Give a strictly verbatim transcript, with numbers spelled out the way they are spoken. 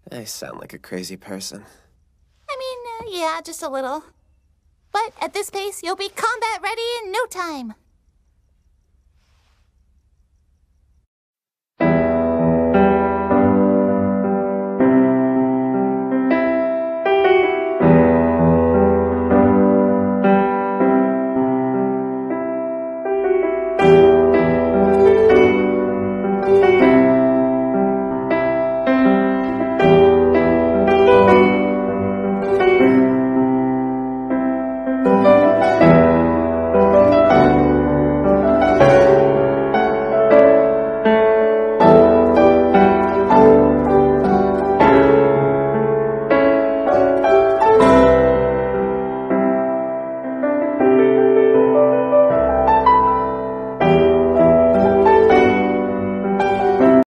I sound like a crazy person. I mean, uh, yeah, just a little. But at this pace, you'll be combat ready in no time.